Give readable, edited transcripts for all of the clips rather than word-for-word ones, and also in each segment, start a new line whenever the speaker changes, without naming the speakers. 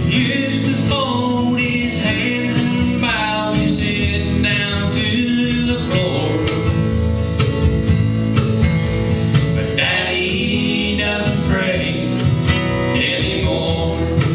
Used to fold his hands and bow his head down to the floor. But Daddy doesn't pray anymore.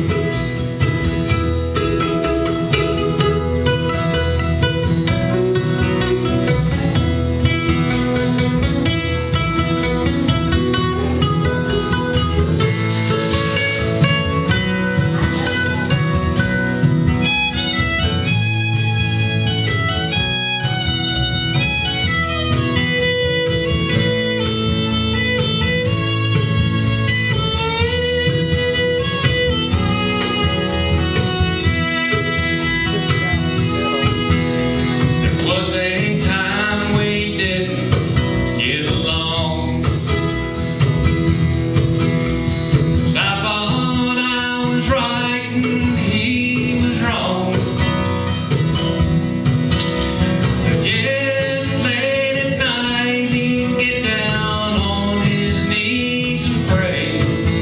Was a time we didn't get along. I thought I was right and he was wrong. But yet late at night he'd get down on his knees and pray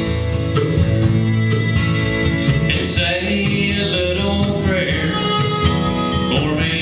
and say a little prayer for me.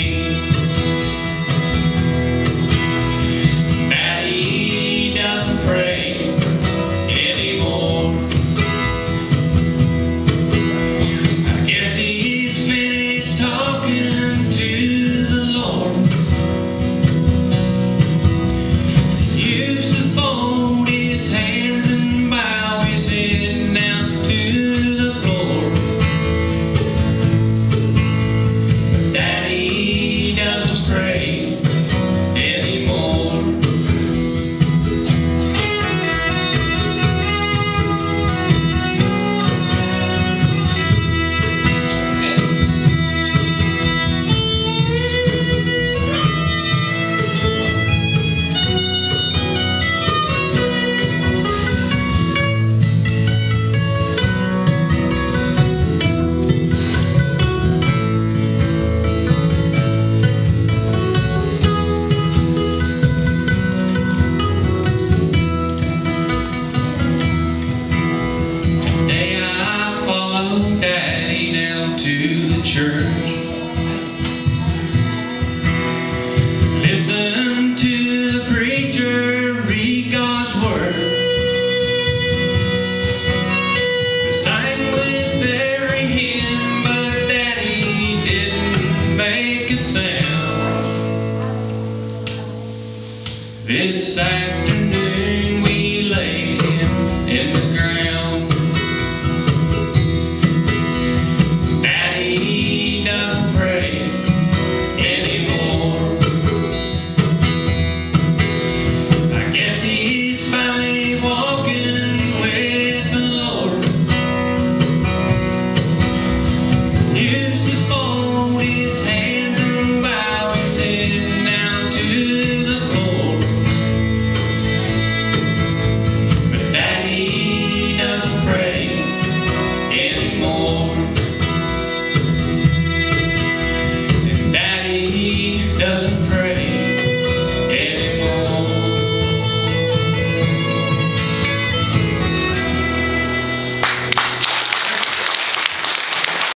Daddy down to the church.